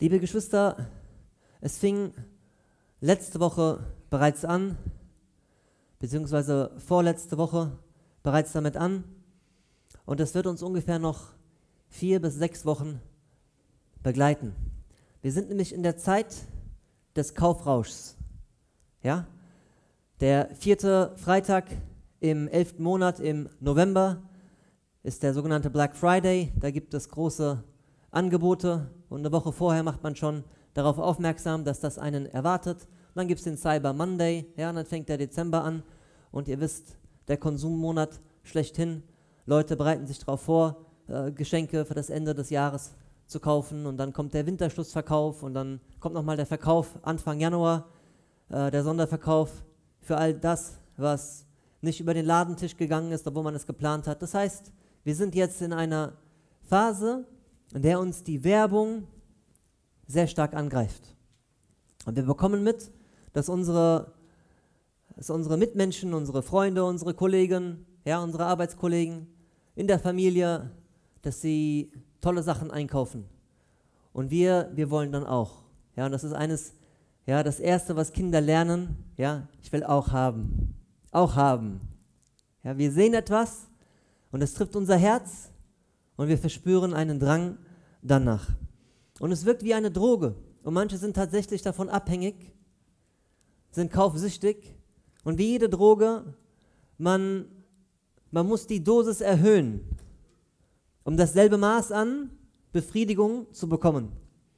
Liebe Geschwister, es fing letzte Woche bereits an, beziehungsweise vorletzte Woche bereits damit an, und es wird uns ungefähr noch 4 bis 6 Wochen begleiten. Wir sind nämlich in der Zeit des Kaufrauschs. Ja? Der 4. Freitag im 11. Monat im November ist der sogenannte Black Friday. Da gibt es große Angebote und eine Woche vorher macht man schon darauf aufmerksam, dass das einen erwartet. Und dann gibt es den Cyber Monday, ja, und dann fängt der Dezember an und ihr wisst, der Konsummonat schlechthin. Leute bereiten sich darauf vor, Geschenke für das Ende des Jahres zu kaufen, und dann kommt der Winterschlussverkauf und dann kommt nochmal der Verkauf Anfang Januar, der Sonderverkauf für all das, was nicht über den Ladentisch gegangen ist, obwohl man es geplant hat. Das heißt, wir sind jetzt in einer Phase, in der uns die Werbung sehr stark angreift. Und wir bekommen mit, dass unsere Mitmenschen, unsere Freunde, unsere Kollegen, ja, unsere Arbeitskollegen in der Familie, dass sie tolle Sachen einkaufen. Und wir wollen dann auch. Ja, und das ist das Erste, was Kinder lernen. Ja, ich will auch haben. Auch haben. Ja, wir sehen etwas und es trifft unser Herz und wir verspüren einen Drang danach. Und es wirkt wie eine Droge. Und manche sind tatsächlich davon abhängig, sind kaufsüchtig. Und wie jede Droge, man muss die Dosis erhöhen, um dasselbe Maß an Befriedigung zu bekommen.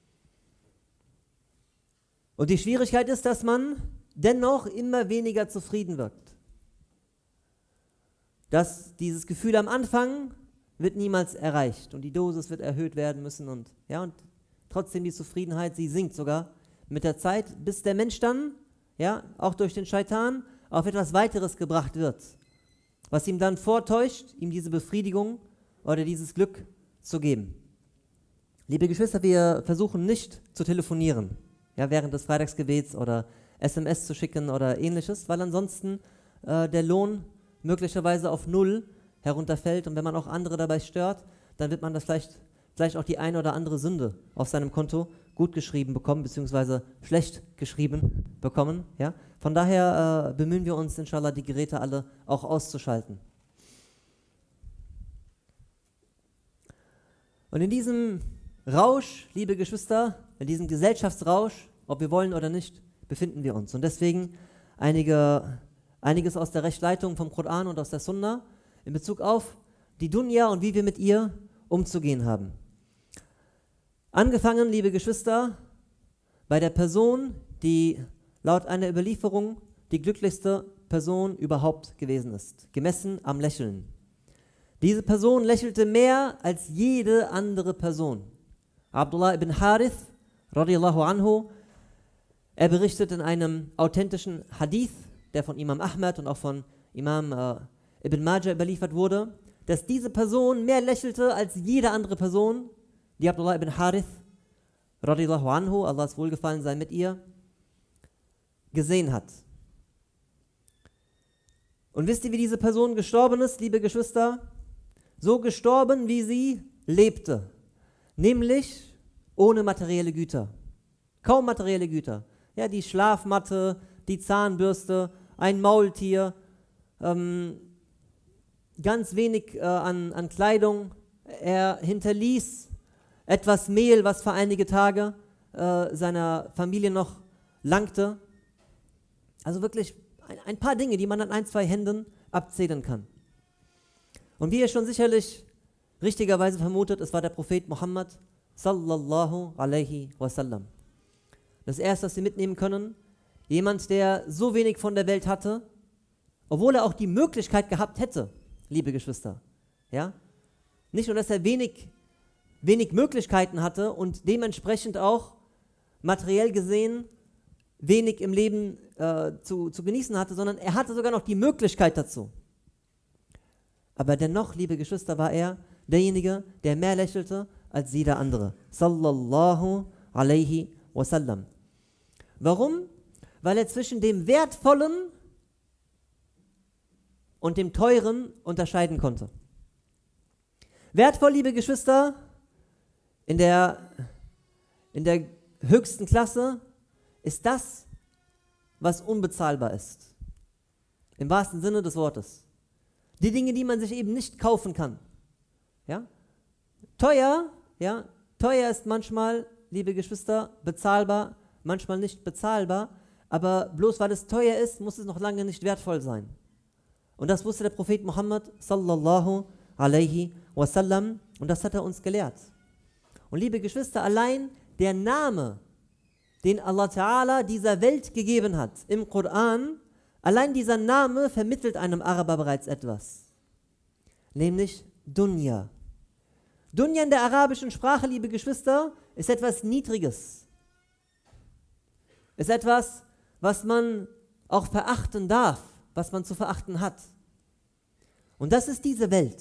Und die Schwierigkeit ist, dass man dennoch immer weniger zufrieden wird. Dass dieses Gefühl am Anfang wird niemals erreicht und die Dosis wird erhöht werden müssen und trotzdem die Zufriedenheit, sie sinkt sogar mit der Zeit, bis der Mensch dann, ja, auch durch den Scheitan, auf etwas weiteres gebracht wird, was ihm dann vortäuscht, ihm diese Befriedigung oder dieses Glück zu geben. Liebe Geschwister, wir versuchen nicht zu telefonieren, ja, während des Freitagsgebets oder SMS zu schicken oder ähnliches, weil ansonsten der Lohn möglicherweise auf 0 herunterfällt, und wenn man auch andere dabei stört, dann wird man das vielleicht auch die eine oder andere Sünde auf seinem Konto gut geschrieben bekommen, beziehungsweise schlecht geschrieben bekommen. Ja? Von daher bemühen wir uns, inshallah, die Geräte alle auch auszuschalten. Und in diesem Rausch, liebe Geschwister, in diesem Gesellschaftsrausch, ob wir wollen oder nicht, befinden wir uns. Und deswegen einiges aus der Rechtleitung vom Koran und aus der Sunna in Bezug auf die Dunya und wie wir mit ihr umzugehen haben. Angefangen, liebe Geschwister, bei der Person, die laut einer Überlieferung die glücklichste Person überhaupt gewesen ist, gemessen am Lächeln. Diese Person lächelte mehr als jede andere Person. Abdullah ibn Harith, radiyallahu anhu, er berichtet in einem authentischen Hadith, der von Imam Ahmad und auch von Imam Ibn Majah überliefert wurde, dass diese Person mehr lächelte als jede andere Person, die Abdullah ibn Harith, radiyallahu anhu, Allahs Wohlgefallen sei mit ihr, gesehen hat. Und wisst ihr, wie diese Person gestorben ist, liebe Geschwister? So gestorben, wie sie lebte, nämlich ohne materielle Güter. Kaum materielle Güter. Ja, die Schlafmatte, die Zahnbürste, ein Maultier, ganz wenig an Kleidung. Er hinterließ etwas Mehl, was für einige Tage seiner Familie noch langte. Also wirklich ein paar Dinge, die man an 1, 2 Händen abzählen kann. Und wie ihr schon sicherlich richtigerweise vermutet, es war der Prophet Muhammad sallallahu alaihi wasallam. Das Erste, was wir mitnehmen können, jemand, der so wenig von der Welt hatte, obwohl er auch die Möglichkeit gehabt hätte, liebe Geschwister, ja, nicht nur, dass er wenig Möglichkeiten hatte und dementsprechend auch materiell gesehen wenig im Leben zu genießen hatte, sondern er hatte sogar noch die Möglichkeit dazu. Aber dennoch, liebe Geschwister, war er derjenige, der mehr lächelte als jeder andere. Sallallahu alaihi wasallam. Warum? Weil er zwischen dem Wertvollen und dem Teuren unterscheiden konnte. Wertvoll, liebe Geschwister, in der in der höchsten Klasse ist das, was unbezahlbar ist. Im wahrsten Sinne des Wortes. Die Dinge, die man sich eben nicht kaufen kann. Ja? Teuer ist manchmal, liebe Geschwister, bezahlbar, manchmal nicht bezahlbar, aber bloß weil es teuer ist, muss es noch lange nicht wertvoll sein. Und das wusste der Prophet Muhammad sallallahu alaihi wasallam und das hat er uns gelehrt. Und liebe Geschwister, allein der Name, den Allah Ta'ala dieser Welt gegeben hat im Koran, allein dieser Name vermittelt einem Araber bereits etwas, nämlich Dunya. Dunya in der arabischen Sprache, liebe Geschwister, ist etwas Niedriges. Ist etwas, was man auch verachten darf, was man zu verachten hat. Und das ist diese Welt.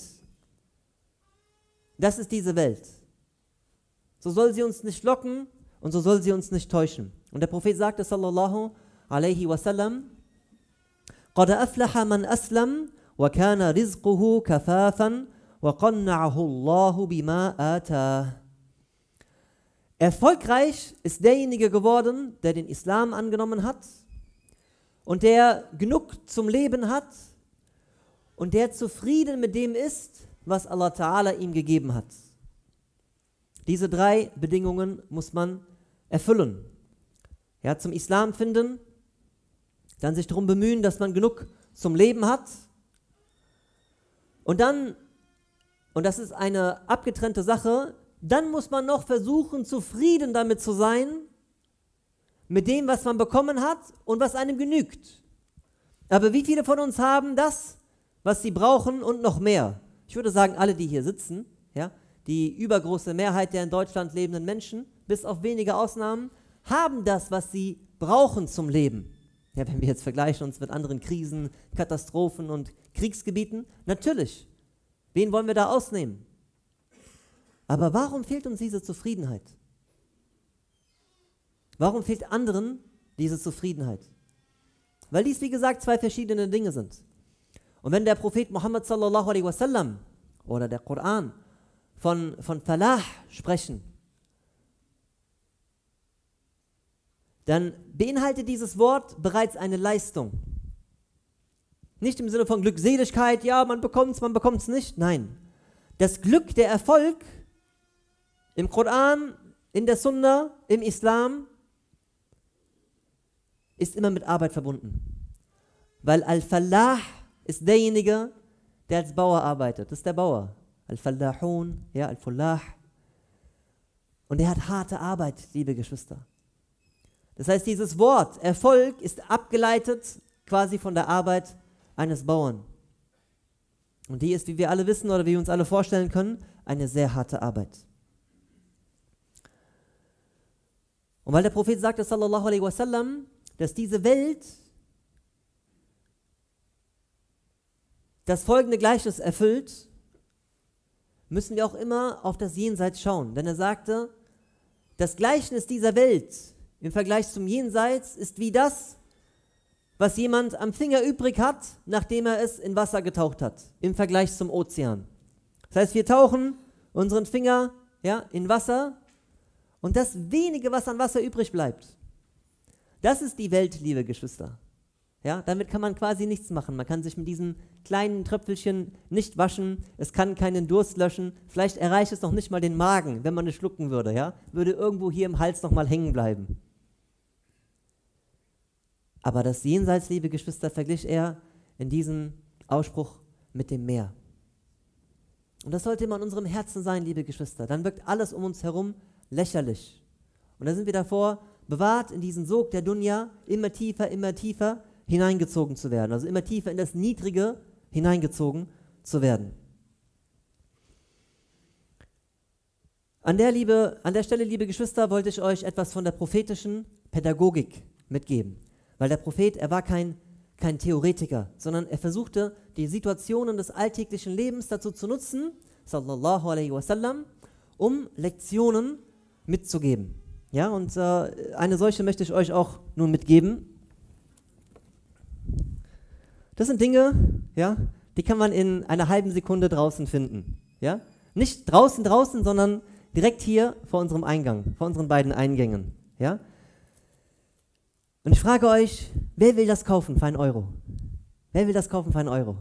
Das ist diese Welt. So soll sie uns nicht locken und so soll sie uns nicht täuschen. Und der Prophet sagte, sallallahu alaihi wasallam, قَدْ أَفْلَحَ مَنْ أَسْلَمَ وَكَانَ رِزْقُهُ كَفَافًا وَقَنَّعَهُ اللَّهُ بِمَا آتَاهُ. Erfolgreich ist derjenige geworden, der den Islam angenommen hat und der genug zum Leben hat und der zufrieden mit dem ist, was Allah Ta'ala ihm gegeben hat. Diese 3 Bedingungen muss man erfüllen. Ja, zum Islam finden, dann sich darum bemühen, dass man genug zum Leben hat und dann, und das ist eine abgetrennte Sache, dann muss man noch versuchen, zufrieden damit zu sein, mit dem, was man bekommen hat und was einem genügt. Aber wie viele von uns haben das, was sie brauchen und noch mehr? Ich würde sagen, alle, die hier sitzen, ja, die übergroße Mehrheit der in Deutschland lebenden Menschen, bis auf wenige Ausnahmen, haben das, was sie brauchen zum Leben. Ja, wenn wir jetzt vergleichen uns mit anderen Krisen, Katastrophen und Kriegsgebieten, natürlich. Wen wollen wir da ausnehmen? Aber warum fehlt uns diese Zufriedenheit? Warum fehlt anderen diese Zufriedenheit? Weil dies, wie gesagt, 2 verschiedene Dinge sind. Und wenn der Prophet Muhammad sallallahu alaihi wasallam oder der Koran von Falah sprechen, dann beinhaltet dieses Wort bereits eine Leistung. Nicht im Sinne von Glückseligkeit, ja, man bekommt es nicht. Nein, das Glück, der Erfolg im Koran, in der Sunna, im Islam ist immer mit Arbeit verbunden. Weil Al-Falah ist derjenige, der als Bauer arbeitet. Das ist der Bauer. Al-Fallahun, ja, Al-Fullah. Und er hat harte Arbeit, liebe Geschwister. Das heißt, dieses Wort Erfolg ist abgeleitet quasi von der Arbeit eines Bauern. Und die ist, wie wir alle wissen oder wie wir uns alle vorstellen können, eine sehr harte Arbeit. Und weil der Prophet sagte, sallallahu alaihi wasallam, dass diese Welt das folgende Gleichnis erfüllt, müssen wir auch immer auf das Jenseits schauen. Denn er sagte, das Gleichnis dieser Welt im Vergleich zum Jenseits ist wie das, was jemand am Finger übrig hat, nachdem er es in Wasser getaucht hat, im Vergleich zum Ozean. Das heißt, wir tauchen unseren Finger in Wasser und das wenige, was an Wasser übrig bleibt, das ist die Welt, liebe Geschwister. Ja, damit kann man quasi nichts machen. Man kann sich mit diesem kleinen Tröpfelchen nicht waschen, es kann keinen Durst löschen, vielleicht erreicht es noch nicht mal den Magen, wenn man es schlucken würde, ja, würde irgendwo hier im Hals noch mal hängen bleiben. Aber das Jenseits, liebe Geschwister, verglich er in diesem Ausspruch mit dem Meer. Und das sollte immer in unserem Herzen sein, liebe Geschwister. Dann wirkt alles um uns herum lächerlich. Und da sind wir davor bewahrt, in diesen Sog der Dunya immer tiefer hineingezogen zu werden. Also immer tiefer in das Niedrige hineingezogen zu werden. An der Stelle, liebe Geschwister, wollte ich euch etwas von der prophetischen Pädagogik mitgeben. Weil der Prophet, er war kein Theoretiker, sondern er versuchte, die Situationen des alltäglichen Lebens dazu zu nutzen, sallallahu alaihi wasallam, um Lektionen mitzugeben. Ja, und eine solche möchte ich euch auch nun mitgeben. Das sind Dinge, ja, die kann man in einer halben Sekunde draußen finden. Ja? Nicht draußen, sondern direkt hier vor unserem Eingang, vor unseren beiden Eingängen. Ja? Und ich frage euch, wer will das kaufen für 1 Euro? Wer will das kaufen für 1 Euro?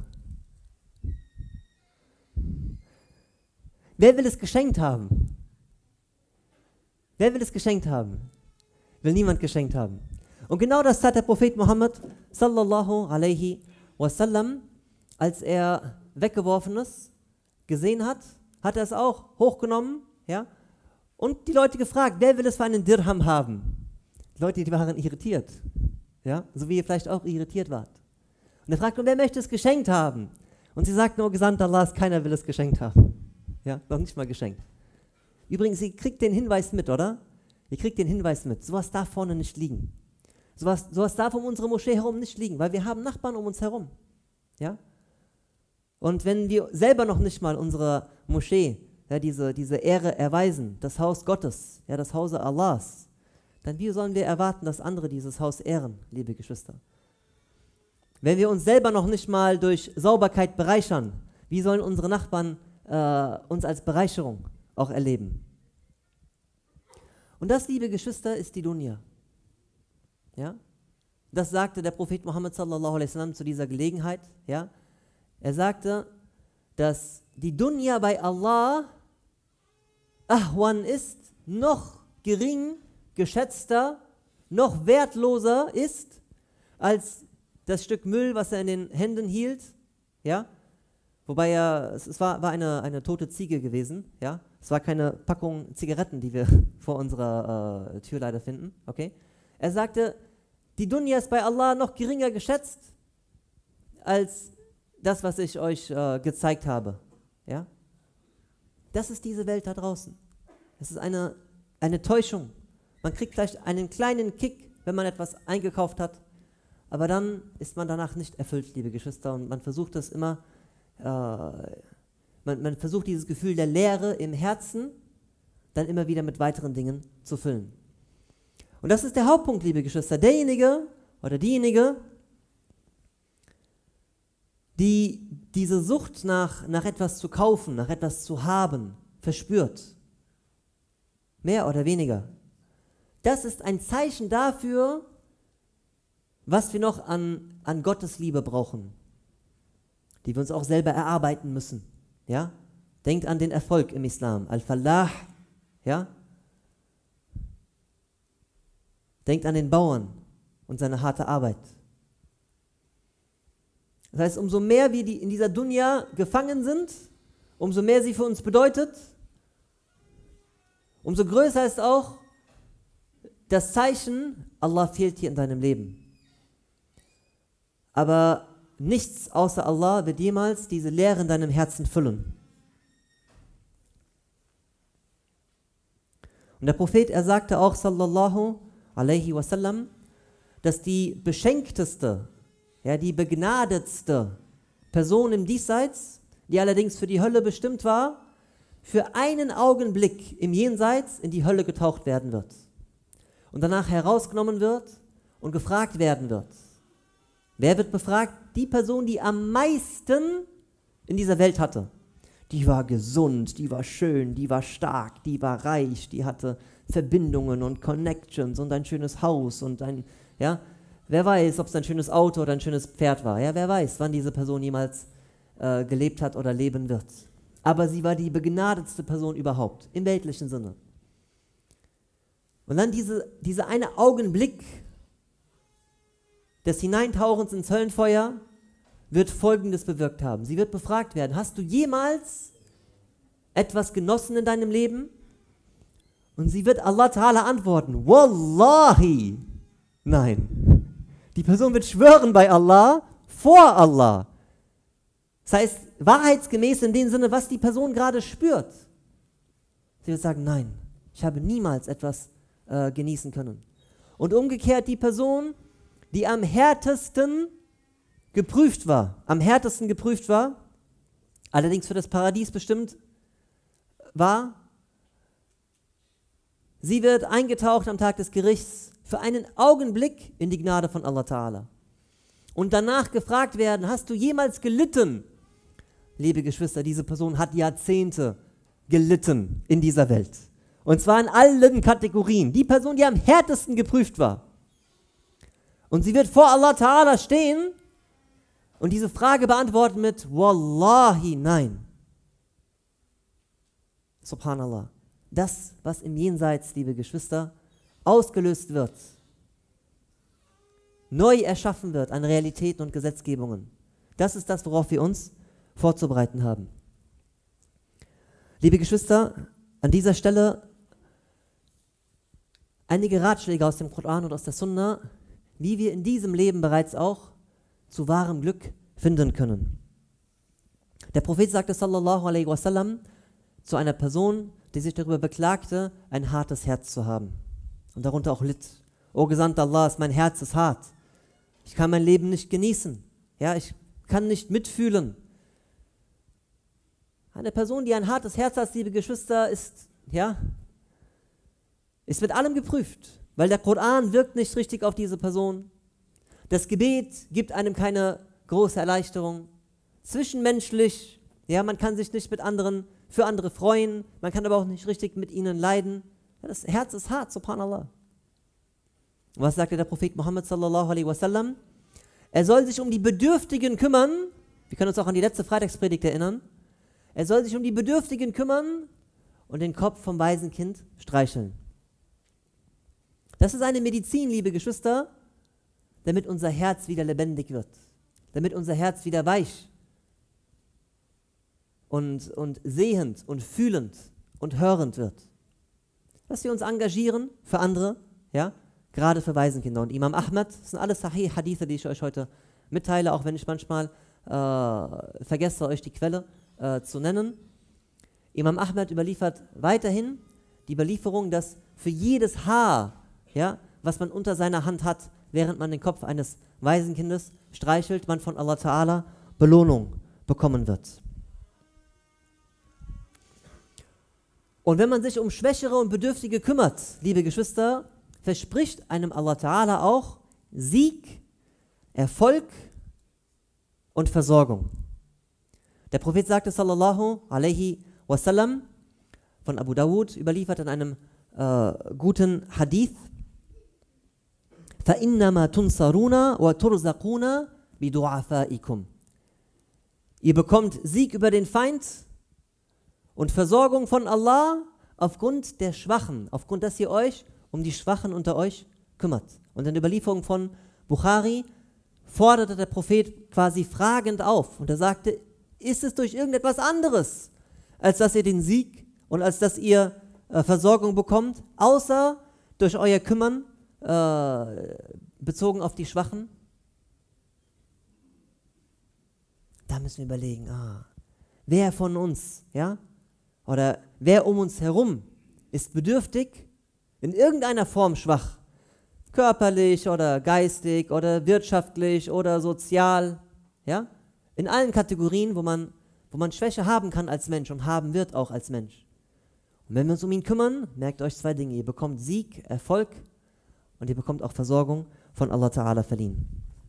Wer will es geschenkt haben? Wer will es geschenkt haben? Will niemand geschenkt haben. Und genau das tat der Prophet Muhammad sallallahu alaihi wasallam, als er Weggeworfenes gesehen hat, hat er es auch hochgenommen, ja, und die Leute gefragt, wer will es für einen Dirham haben? Die Leute, die waren irritiert, ja, so wie ihr vielleicht auch irritiert wart. Und er fragte, wer möchte es geschenkt haben? Und sie sagten, oh Gesandter Allahs, keiner will es geschenkt haben. Ja, noch nicht mal geschenkt. Übrigens, ihr kriegt den Hinweis mit, oder? Ihr kriegt den Hinweis mit. Sowas darf vorne nicht liegen. Sowas darf um unsere Moschee herum nicht liegen, weil wir haben Nachbarn um uns herum. Ja? Und wenn wir selber noch nicht mal unserer Moschee ja, diese Ehre erweisen, das Haus Gottes, ja, das Hause Allahs, dann wie sollen wir erwarten, dass andere dieses Haus ehren, liebe Geschwister? Wenn wir uns selber noch nicht mal durch Sauberkeit bereichern, wie sollen unsere Nachbarn uns als Bereicherung auch erleben? Und das, liebe Geschwister, ist die Dunya. Ja? Das sagte der Prophet Muhammad sallallahu alaihi wasallam zu dieser Gelegenheit. Ja? Er sagte, dass die Dunya bei Allah ahwan ist, noch gering geschätzter, noch wertloser ist, als das Stück Müll, was er in den Händen hielt. Ja? Wobei es war eine tote Ziege gewesen. Ja? Es war keine Packung Zigaretten, die wir vor unserer Tür leider finden. Okay? Er sagte, die Dunya ist bei Allah noch geringer geschätzt als das, was ich euch gezeigt habe. Ja? Das ist diese Welt da draußen. Es ist eine Täuschung. Man kriegt vielleicht einen kleinen Kick, wenn man etwas eingekauft hat, aber dann ist man danach nicht erfüllt, liebe Geschwister, und man versucht das immer, man versucht dieses Gefühl der Leere im Herzen dann immer wieder mit weiteren Dingen zu füllen. Und das ist der Hauptpunkt, liebe Geschwister. Derjenige oder diejenige, die diese Sucht nach etwas zu kaufen, nach etwas zu haben, verspürt, mehr oder weniger, das ist ein Zeichen dafür, was wir noch an Gottes Liebe brauchen, die wir uns auch selber erarbeiten müssen. Ja? Denkt an den Erfolg im Islam, Al-Falah, ja? Denkt an den Bauern und seine harte Arbeit. Das heißt, umso mehr wir in dieser Dunya gefangen sind, umso mehr sie für uns bedeutet, umso größer ist auch das Zeichen, Allah fehlt hier in deinem Leben. Aber nichts außer Allah wird jemals diese Leere in deinem Herzen füllen. Und der Prophet, er sagte auch, sallallahu alaihi wasallam, dass die beschenkteste, ja, die begnadetste Person im Diesseits, die allerdings für die Hölle bestimmt war, für einen Augenblick im Jenseits in die Hölle getaucht werden wird und danach herausgenommen wird und gefragt werden wird. Wer wird befragt? Die Person, die am meisten in dieser Welt hatte. Die war gesund, die war schön, die war stark, die war reich, die hatte Verbindungen und Connections und ein schönes Haus und ja, wer weiß, ob es ein schönes Auto oder ein schönes Pferd war. Ja, wer weiß, wann diese Person jemals gelebt hat oder leben wird. Aber sie war die begnadetste Person überhaupt, im weltlichen Sinne. Und dann dieser eine Augenblick des Hineintauchens ins Höllenfeuer wird Folgendes bewirkt haben. Sie wird befragt werden, hast du jemals etwas genossen in deinem Leben? Und sie wird Allah Ta'ala antworten, Wallahi, nein. Die Person wird schwören bei Allah, vor Allah. Das heißt, wahrheitsgemäß in dem Sinne, was die Person gerade spürt. Sie wird sagen, nein, ich habe niemals etwas genießen können. Und umgekehrt die Person, die am härtesten geprüft war, allerdings für das Paradies bestimmt war, sie wird eingetaucht am Tag des Gerichts für einen Augenblick in die Gnade von Allah Ta'ala. Und danach gefragt werden, hast du jemals gelitten? Liebe Geschwister, diese Person hat Jahrzehnte gelitten in dieser Welt. Und zwar in allen Kategorien. Die Person, die am härtesten geprüft war. Und sie wird vor Allah Ta'ala stehen und diese Frage beantworten mit Wallahi, nein. Subhanallah. Das, was im Jenseits, liebe Geschwister, ausgelöst wird, neu erschaffen wird an Realitäten und Gesetzgebungen. Das ist das, worauf wir uns vorzubereiten haben. Liebe Geschwister, an dieser Stelle einige Ratschläge aus dem Koran und aus der Sunna, wie wir in diesem Leben bereits auch zu wahrem Glück finden können. Der Prophet sagte sallallahu alaihi wasallam zu einer Person, die sich darüber beklagte, ein hartes Herz zu haben und darunter auch litt. O Gesandter Allahs, mein Herz ist hart. Ich kann mein Leben nicht genießen. Ja, ich kann nicht mitfühlen. Eine Person, die ein hartes Herz hat, liebe Geschwister, ist mit allem geprüft, weil der Koran wirkt nicht richtig auf diese Person. Das Gebet gibt einem keine große Erleichterung. Zwischenmenschlich, ja, man kann sich nicht mit anderen, für andere freuen, man kann aber auch nicht richtig mit ihnen leiden. Ja, das Herz ist hart, subhanallah. Und was sagte der Prophet Muhammad sallallahu alaihi wasallam? Er soll sich um die Bedürftigen kümmern. Wir können uns auch an die letzte Freitagspredigt erinnern. Er soll sich um die Bedürftigen kümmern und den Kopf vom Waisenkind streicheln. Das ist eine Medizin, liebe Geschwister, damit unser Herz wieder lebendig wird, damit unser Herz wieder weich und sehend und fühlend und hörend wird. Dass wir uns engagieren für andere, ja, gerade für Waisenkinder. Und Imam Ahmad, das sind alles Sahih-Hadithe, die ich euch heute mitteile, auch wenn ich manchmal vergesse, euch die Quelle zu nennen. Imam Ahmad überliefert weiterhin die Überlieferung, dass für jedes Haar, ja, was man unter seiner Hand hat, während man den Kopf eines Waisenkindes streichelt, man von Allah Ta'ala Belohnung bekommen wird. Und wenn man sich um Schwächere und Bedürftige kümmert, liebe Geschwister, verspricht einem Allah Ta'ala auch Sieg, Erfolg und Versorgung. Der Prophet sagte sallallahu alaihi wasallam, von Abu Dawud überliefert in einem guten Hadith, فَإِنَّمَا تُنْصَرُونَ وَتُرْزَقُونَ بِدُعَفَائِكُمْ. Ihr bekommt Sieg über den Feind und Versorgung von Allah aufgrund der Schwachen, aufgrund, dass ihr euch um die Schwachen unter euch kümmert. Und in der Überlieferung von Bukhari forderte der Prophet quasi fragend auf und er sagte, ist es durch irgendetwas anderes, als dass ihr den Sieg und als dass ihr Versorgung bekommt, außer durch euer Kümmern bezogen auf die Schwachen? Da müssen wir überlegen, wer von uns, ja, oder wer um uns herum ist bedürftig, in irgendeiner Form schwach, körperlich oder geistig oder wirtschaftlich oder sozial, ja, in allen Kategorien, wo man Schwäche haben kann als Mensch und haben wird auch als Mensch. Und wenn wir uns um ihn kümmern, merkt euch zwei Dinge, ihr bekommt Sieg, Erfolg und ihr bekommt auch Versorgung von Allah Ta'ala verliehen.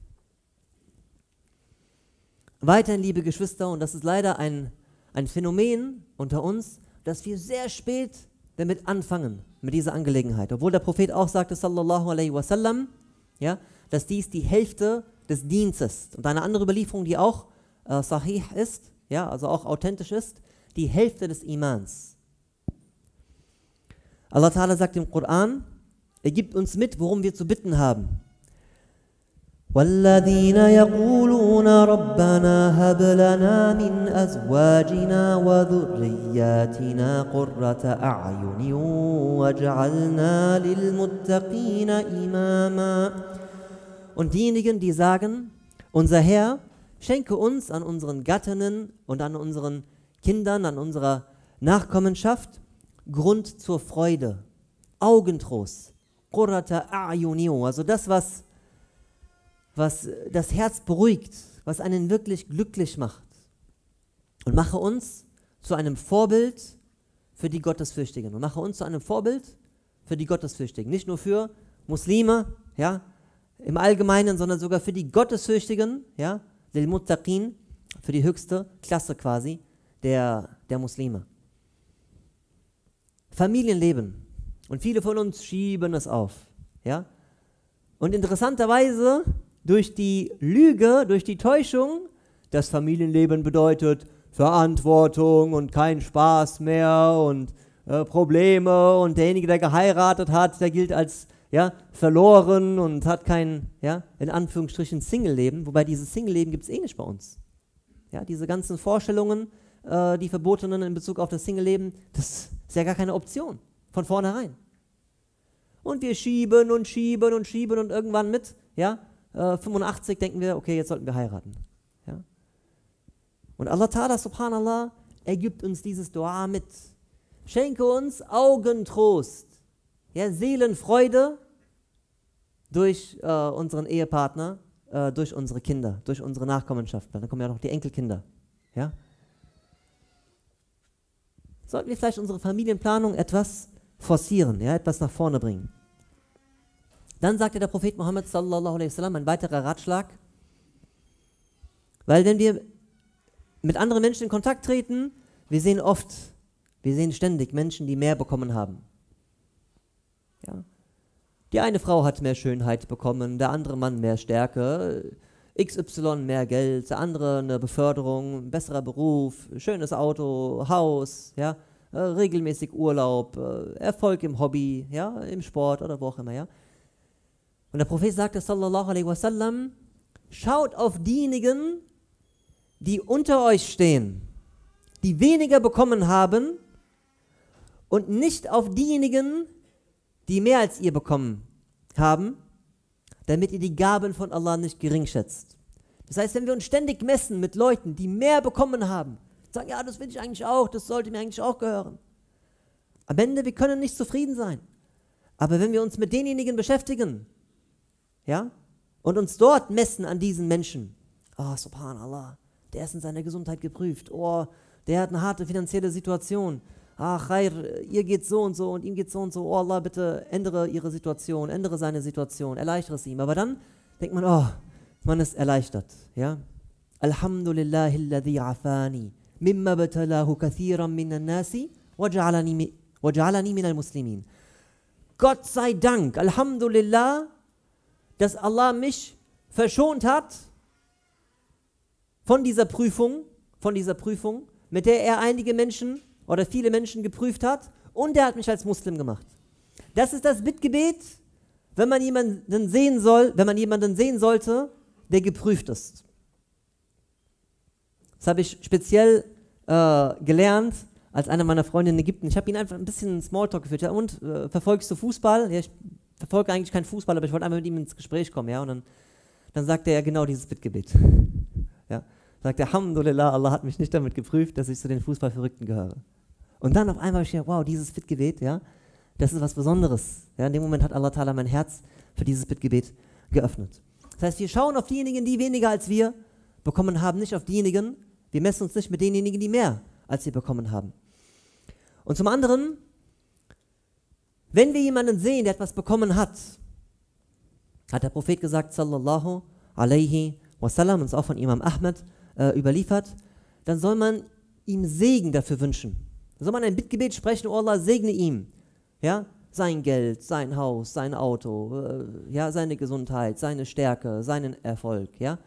Weiterhin, liebe Geschwister, und das ist leider ein Phänomen unter uns, dass wir sehr spät damit anfangen, mit dieser Angelegenheit. Obwohl der Prophet auch sagte, sallallahu alaihi wasallam, ja, dass dies die Hälfte des Dienstes ist. Und eine andere Überlieferung, die auch sahih ist, ja, also auch authentisch ist, die Hälfte des Imans. Allah Ta'ala sagt im Koran, er gibt uns mit, worum wir zu bitten haben. وَالَّذِينَ يَقُولُونَ رَبَّنَا هَبْ لَنَا مِنْ أَزْوَاجِنَا وَذُرِّيَّاتِنَا قُرَّةَ أَعْيُنٍ وَاجْعَلْنَا لِلْمُتَّقِينَ إِمَامًا. Und diejenigen, die sagen, unser Herr, schenke uns an unseren Gattinnen und an unseren Kindern, an unserer Nachkommenschaft Grund zur Freude, Augentrost, Qurrata a'yuniyo, also das, was das Herz beruhigt, was einen wirklich glücklich macht. Und mache uns zu einem Vorbild für die Gottesfürchtigen. Und mache uns zu einem Vorbild für die Gottesfürchtigen. Nicht nur für Muslime, ja, im Allgemeinen, sondern sogar für die Gottesfürchtigen, ja, lil Muttaqin, für die höchste Klasse quasi der Muslime. Familienleben. Und viele von uns schieben es auf. Ja? Und interessanterweise, durch die Lüge, durch die Täuschung, das Familienleben bedeutet Verantwortung und kein Spaß mehr und Probleme und derjenige, der geheiratet hat, der gilt als verloren und hat kein, in Anführungsstrichen, Single-Leben, wobei dieses Single-Leben gibt es eh nicht bei uns. Ja, diese ganzen Vorstellungen, die verbotenen in Bezug auf das Single-Leben, das ist ja gar keine Option, von vornherein. Und wir schieben und schieben und schieben und irgendwann mit, 85 denken wir, okay, jetzt sollten wir heiraten. Ja? Und Allah Ta'ala, subhanallah, er gibt uns dieses Dua mit. Schenke uns Augentrost, Seelenfreude durch unseren Ehepartner, durch unsere Kinder, durch unsere Nachkommenschaft. Dann kommen ja noch die Enkelkinder. Ja? Sollten wir vielleicht unsere Familienplanung etwas forcieren, etwas nach vorne bringen. Dann sagte der Prophet Muhammad sallallahu alaihi wasallam, ein weiterer Ratschlag, weil wenn wir mit anderen Menschen in Kontakt treten, wir sehen ständig Menschen, die mehr bekommen haben. Ja? Die eine Frau hat mehr Schönheit bekommen, der andere Mann mehr Stärke, XY mehr Geld, der andere eine Beförderung, ein besserer Beruf, schönes Auto, Haus, regelmäßig Urlaub, Erfolg im Hobby, im Sport oder wo auch immer. Und der Prophet sagte, sallallahu alaihi wasallam, schaut auf diejenigen, die unter euch stehen, die weniger bekommen haben, und nicht auf diejenigen, die mehr als ihr bekommen haben, damit ihr die Gaben von Allah nicht gering schätzt. Das heißt, wenn wir uns ständig messen mit Leuten, die mehr bekommen haben, sagen, ja, das will ich eigentlich auch, das sollte mir eigentlich auch gehören. Am Ende, wir können nicht zufrieden sein. Aber wenn wir uns mit denjenigen beschäftigen, und uns dort messen an diesen Menschen, subhanallah, der ist in seiner Gesundheit geprüft, der hat eine harte finanzielle Situation, Khair, ihr geht so und so und ihm geht so und so, Allah, bitte ändere ihre Situation, ändere seine Situation, erleichtere es ihm. Aber dann denkt man, man ist erleichtert. Alhamdulillahi alladhi afani, mimma batalahu kathiran minan nasi, waj'alani minal muslimin. Gott sei Dank, Alhamdulillah, dass Allah mich verschont hat von dieser Prüfung, mit der er einige Menschen oder viele Menschen geprüft hat, und er hat mich als Muslim gemacht. Das ist das Bittgebet, wenn man jemanden sehen sollte, der geprüft ist. Das habe ich speziell gelernt, als einer meiner Freunde in Ägypten. Ich habe ihn einfach ein bisschen Smalltalk geführt. Und verfolgst du Fußball? Ja, ich verfolge eigentlich keinen Fußball, aber ich wollte einmal mit ihm ins Gespräch kommen. Und dann sagte er genau dieses Bittgebet. Sagt er, Alhamdulillah, Allah hat mich nicht damit geprüft, dass ich zu den Fußballverrückten gehöre. Und dann auf einmal stehe ich, wow, dieses Bittgebet, das ist was Besonderes. In dem Moment hat Allah Ta'ala mein Herz für dieses Bittgebet geöffnet. Das heißt, wir schauen auf diejenigen, die weniger als wir bekommen haben, nicht auf diejenigen, wir messen uns nicht mit denjenigen, die mehr als wir bekommen haben. Und zum anderen, wenn wir jemanden sehen, der etwas bekommen hat, hat der Prophet gesagt, sallallahu alaihi wasallam, und es auch von Imam Ahmed überliefert, dann soll man ihm Segen dafür wünschen. Dann soll man ein Bittgebet sprechen, oh Allah, segne ihm, sein Geld, sein Haus, sein Auto, seine Gesundheit, seine Stärke, seinen Erfolg,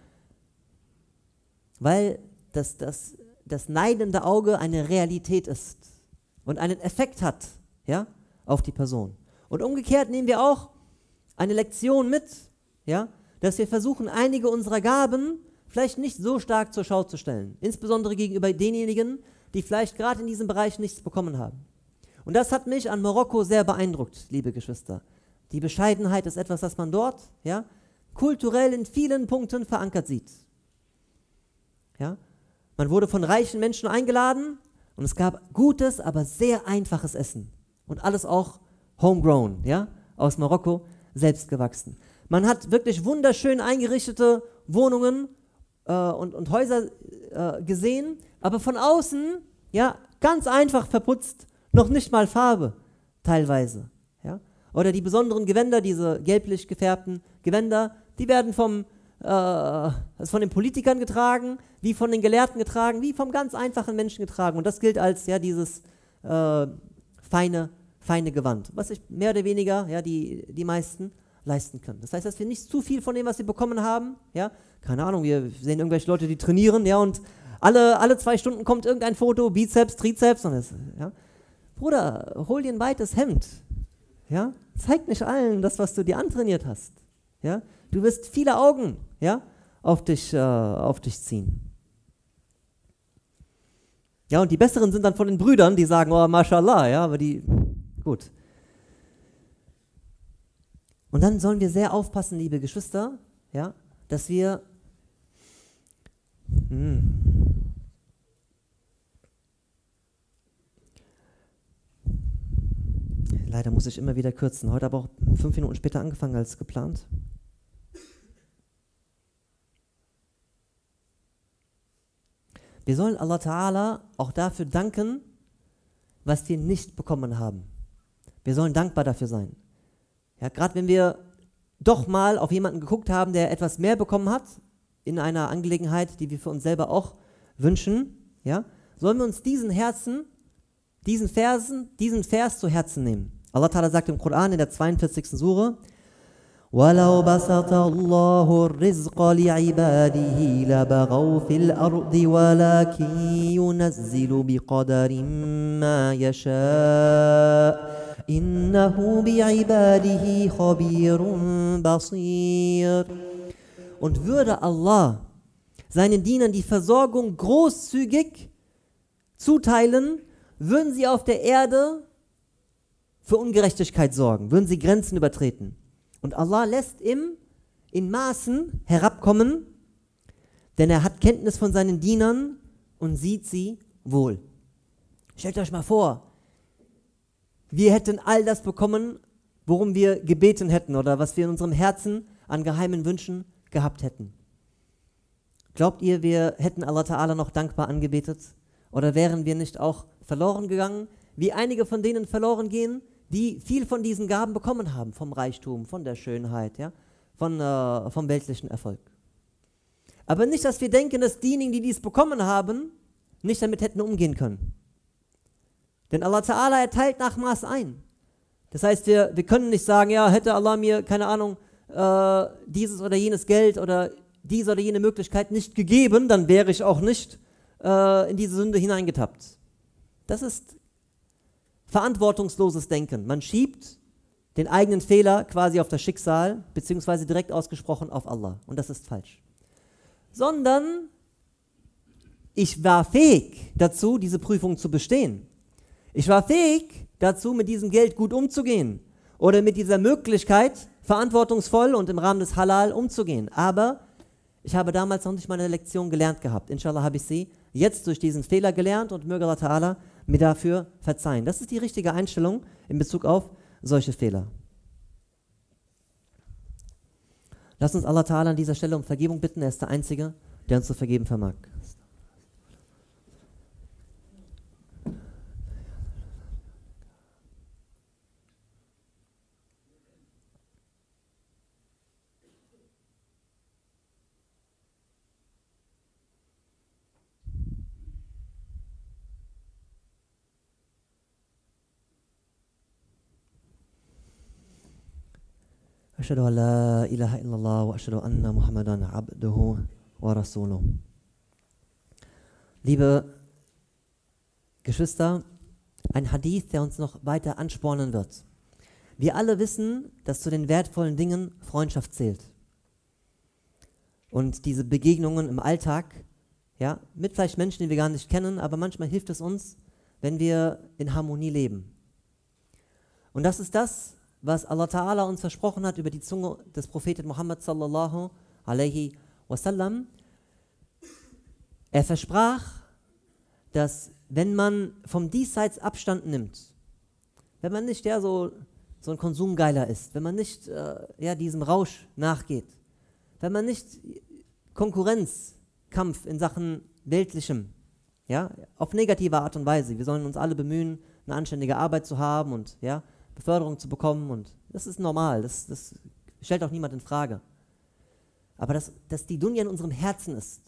weil das neidende Auge eine Realität ist und einen Effekt hat, auf die Person. Und umgekehrt nehmen wir auch eine Lektion mit, dass wir versuchen, einige unserer Gaben vielleicht nicht so stark zur Schau zu stellen, insbesondere gegenüber denjenigen, die vielleicht gerade in diesem Bereich nichts bekommen haben. Und das hat mich an Marokko sehr beeindruckt, liebe Geschwister. Die Bescheidenheit ist etwas, das man dort kulturell in vielen Punkten verankert sieht. Man wurde von reichen Menschen eingeladen und es gab gutes, aber sehr einfaches Essen. Und alles auch homegrown, aus Marokko, selbst gewachsen. Man hat wirklich wunderschön eingerichtete Wohnungen und Häuser gesehen, aber von außen, ganz einfach verputzt, noch nicht mal Farbe, teilweise. Oder die besonderen Gewänder, diese gelblich gefärbten Gewänder, die werden von den Politikern getragen, wie von den Gelehrten getragen, wie vom ganz einfachen Menschen getragen. Und das gilt als dieses feine Gewand, was sich mehr oder weniger, ja, die meisten leisten können. Das heißt, dass wir nicht zu viel von dem, was wir bekommen haben, ja, keine Ahnung, wir sehen irgendwelche Leute, die trainieren, ja, und alle 2 Stunden kommt irgendein Foto, Bizeps, Trizeps, und das, ja. Bruder, hol dir ein weites Hemd, ja, zeig nicht allen das, was du dir antrainiert hast, ja, du wirst viele Augen, ja, auf dich ziehen. Ja, und die Besseren sind dann von den Brüdern, die sagen, oh, Mashallah, ja, aber gut. Und dann sollen wir sehr aufpassen, liebe Geschwister, ja, dass wir leider muss ich immer wieder kürzen. Heute aber auch 5 Minuten später angefangen als geplant. Wir sollen Allah Ta'ala auch dafür danken, was wir nicht bekommen haben. Wir sollen dankbar dafür sein. Ja, gerade wenn wir doch mal auf jemanden geguckt haben, der etwas mehr bekommen hat, in einer Angelegenheit, die wir für uns selber auch wünschen, ja, sollen wir uns diesen Vers zu Herzen nehmen. Allah Ta'ala sagt im Koran in der 42. Sure, وَلَوْ بَسَطَ اللَّهُ الرِّزْقَ لِعِبَادِهِ لَبَغَوْا فِي الْأَرْضِ وَلَكِنْ يُنَزِّلُ بِقَدَرٍ مَا يَشَاءُ إِنَّهُ بِعِبَادِهِ خَبِيرٌ بَصِيرٌ. Und würde Allah seinen Dienern die Versorgung großzügig zuteilen, würden sie auf der Erde für Ungerechtigkeit sorgen, würden sie Grenzen übertreten. Und Allah lässt in Maßen herabkommen, denn er hat Kenntnis von seinen Dienern und sieht sie wohl. Stellt euch mal vor, wir hätten all das bekommen, worum wir gebeten hätten oder was wir in unserem Herzen an geheimen Wünschen gehabt hätten. Glaubt ihr, wir hätten Allah Ta'ala noch dankbar angebetet? Oder wären wir nicht auch verloren gegangen, wie einige von denen verloren gehen, die viel von diesen Gaben bekommen haben, vom Reichtum, von der Schönheit, ja, vom weltlichen Erfolg. Aber nicht, dass wir denken, dass diejenigen, die dies bekommen haben, nicht damit hätten umgehen können. Denn Allah Ta'ala erteilt nach Maß ein. Das heißt, wir können nicht sagen, ja, hätte Allah mir, keine Ahnung, dieses oder jenes Geld oder diese oder jene Möglichkeit nicht gegeben, dann wäre ich auch nicht in diese Sünde hineingetappt. Das ist verantwortungsloses Denken. Man schiebt den eigenen Fehler quasi auf das Schicksal, beziehungsweise direkt ausgesprochen auf Allah. Und das ist falsch. Sondern ich war fähig dazu, diese Prüfung zu bestehen. Ich war fähig dazu, mit diesem Geld gut umzugehen oder mit dieser Möglichkeit verantwortungsvoll und im Rahmen des Halal umzugehen. Aber ich habe damals noch nicht meine Lektion gelernt gehabt. Inshallah habe ich sie jetzt durch diesen Fehler gelernt und möge Allah Ta'ala mir dafür verzeihen. Das ist die richtige Einstellung in Bezug auf solche Fehler. Lass uns Allah Ta'ala an dieser Stelle um Vergebung bitten. Er ist der Einzige, der uns zu vergeben vermag. أشهد أن لا إله إلا الله وأشهد أن محمدا عبده ورسوله. Liebe Geschwister, ein Hadith, der uns noch weiter anspornen wird. Wir alle wissen, dass zu den wertvollen Dingen Freundschaft zählt. Und diese Begegnungen im Alltag, ja, mit vielleicht Menschen, die wir gar nicht kennen, aber manchmal hilft es uns, wenn wir in Harmonie leben. Und das ist das, was Allah Ta'ala uns versprochen hat über die Zunge des Propheten Muhammad sallallahu alaihi wasallam. Er versprach, dass wenn man vom Diesseits Abstand nimmt, wenn man nicht so ein Konsumgeiler ist, wenn man nicht diesem Rausch nachgeht, wenn man nicht Konkurrenzkampf in Sachen Weltlichem, ja, auf negative Art und Weise, wir sollen uns alle bemühen, eine anständige Arbeit zu haben und ja, Beförderung zu bekommen und das ist normal, das stellt auch niemand in Frage. Aber dass die Dunya in unserem Herzen ist,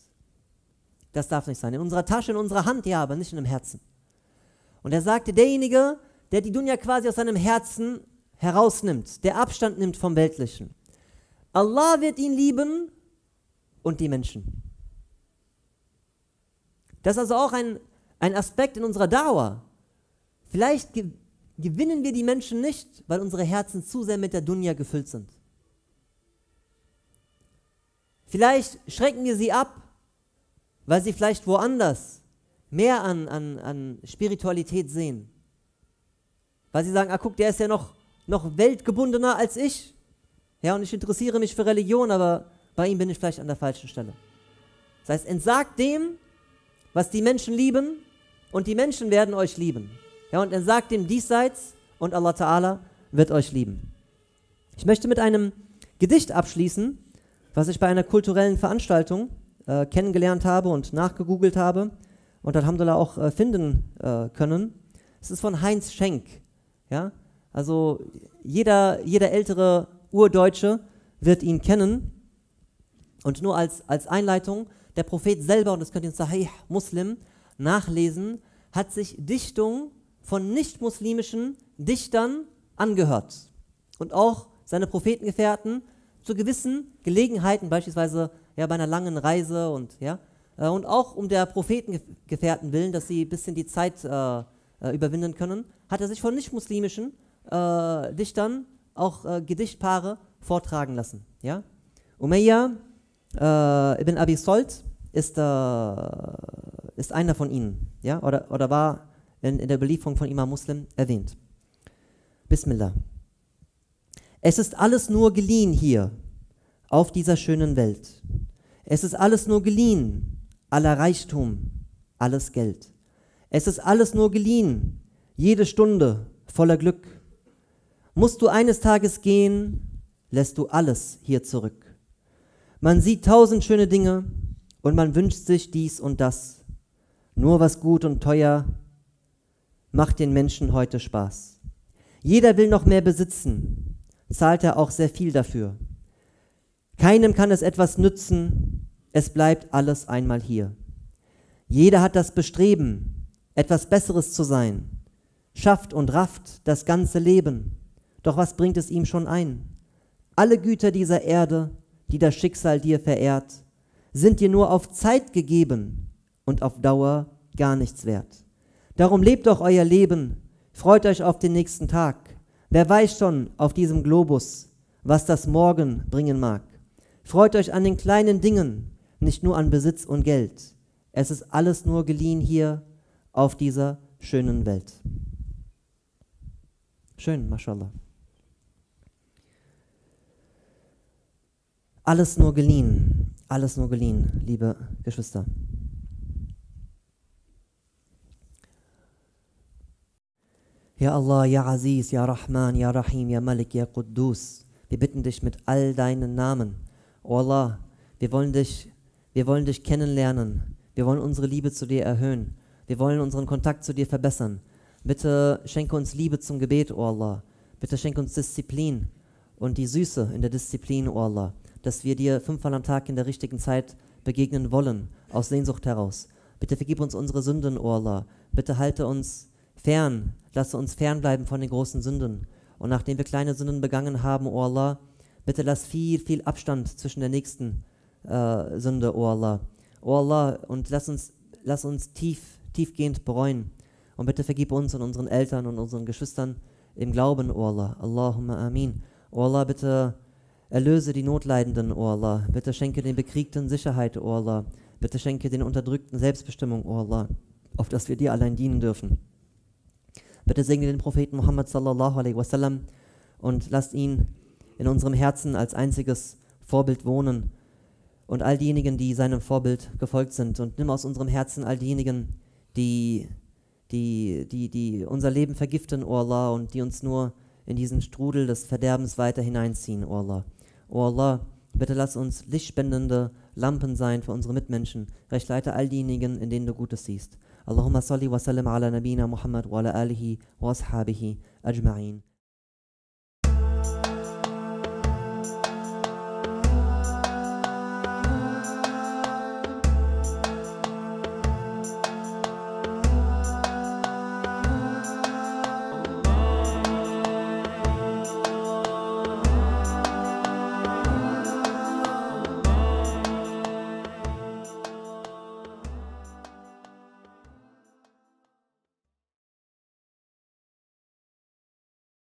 das darf nicht sein. In unserer Tasche, in unserer Hand, ja, aber nicht in dem Herzen. Und er sagte, derjenige, der die Dunya quasi aus seinem Herzen herausnimmt, der Abstand nimmt vom Weltlichen. Allah wird ihn lieben und die Menschen. Das ist also auch ein Aspekt in unserer Dauer. Vielleicht gewinnen wir die Menschen nicht, weil unsere Herzen zu sehr mit der Dunya gefüllt sind. Vielleicht schrecken wir sie ab, weil sie vielleicht woanders mehr an Spiritualität sehen. Weil sie sagen, guck, der ist ja noch weltgebundener als ich. Ja, und ich interessiere mich für Religion, aber bei ihm bin ich vielleicht an der falschen Stelle. Das heißt, entsagt dem, was die Menschen lieben, und die Menschen werden euch lieben. Ja, und entsagt dem diesseits, und Allah Ta'ala wird euch lieben. Ich möchte mit einem Gedicht abschließen, was ich bei einer kulturellen Veranstaltung kennengelernt habe und nachgegoogelt habe und Alhamdulillah auch finden können. Es ist von Heinz Schenk. Ja? Also jeder ältere Urdeutsche wird ihn kennen. Und nur als Einleitung, der Prophet selber, und das könnt ihr in Sahih Muslim nachlesen, hat sich Dichtung von nicht-muslimischen Dichtern angehört. Und auch seine Prophetengefährten zu gewissen Gelegenheiten, beispielsweise ja, bei einer langen Reise und auch um der Prophetengefährten willen, dass sie ein bisschen die Zeit überwinden können, hat er sich von nicht-muslimischen Dichtern auch Gedichtpaare vortragen lassen. Ja? Umayya ibn Abi Salt ist einer von ihnen, ja? oder war in der Belieferung von Imam Muslim erwähnt. Bismillah. Es ist alles nur geliehen hier, auf dieser schönen Welt. Es ist alles nur geliehen, aller Reichtum, alles Geld. Es ist alles nur geliehen, jede Stunde voller Glück. Musst du eines Tages gehen, lässt du alles hier zurück. Man sieht 1000 schöne Dinge und man wünscht sich dies und das. Nur was gut und teuer macht den Menschen heute Spaß. Jeder will noch mehr besitzen, zahlt er auch sehr viel dafür. Keinem kann es etwas nützen, es bleibt alles einmal hier. Jeder hat das Bestreben, etwas Besseres zu sein, schafft und rafft das ganze Leben, doch was bringt es ihm schon ein? Alle Güter dieser Erde, die das Schicksal dir verehrt, sind dir nur auf Zeit gegeben und auf Dauer gar nichts wert. Darum lebt doch euer Leben, freut euch auf den nächsten Tag. Wer weiß schon auf diesem Globus, was das Morgen bringen mag. Freut euch an den kleinen Dingen, nicht nur an Besitz und Geld. Es ist alles nur geliehen hier auf dieser schönen Welt. Schön, mashallah. Alles nur geliehen, liebe Geschwister. Ja Allah, ja Aziz, ja Rahman, ja Rahim, ja Malik, ja Quddus. Wir bitten dich mit all deinen Namen. O Allah, wir wollen dich kennenlernen. Wir wollen unsere Liebe zu dir erhöhen. Wir wollen unseren Kontakt zu dir verbessern. Bitte schenke uns Liebe zum Gebet, O Allah. Bitte schenke uns Disziplin und die Süße in der Disziplin, O Allah. Dass wir dir 5-mal am Tag in der richtigen Zeit begegnen wollen, aus Sehnsucht heraus. Bitte vergib uns unsere Sünden, O Allah. Bitte halte uns fern, lasse uns fernbleiben von den großen Sünden. Und nachdem wir kleine Sünden begangen haben, O Allah, bitte lass viel, viel Abstand zwischen der nächsten Sünde, O Allah. O Allah, und lass uns tiefgehend bereuen. Und bitte vergib uns und unseren Eltern und unseren Geschwistern im Glauben, O Allah. Allahumma amin. O Allah, bitte erlöse die Notleidenden, O Allah. Bitte schenke den Bekriegten Sicherheit, O Allah. Bitte schenke den Unterdrückten Selbstbestimmung, O Allah, auf dass wir dir allein dienen dürfen. Bitte segne den Propheten Muhammad sallallahu alaihi wasallam und lasst ihn in unserem Herzen als einziges Vorbild wohnen und all diejenigen, die seinem Vorbild gefolgt sind. Und nimm aus unserem Herzen all diejenigen, die unser Leben vergiften, O Allah, und die uns nur in diesen Strudel des Verderbens weiter hineinziehen, O Allah. O Allah, bitte lass uns lichtspendende Lampen sein für unsere Mitmenschen. Recht leite all diejenigen, in denen du Gutes siehst. Allahumma salli wa sallim ala nabina Muhammad wa ala alihi wa ashabihi ajma'in.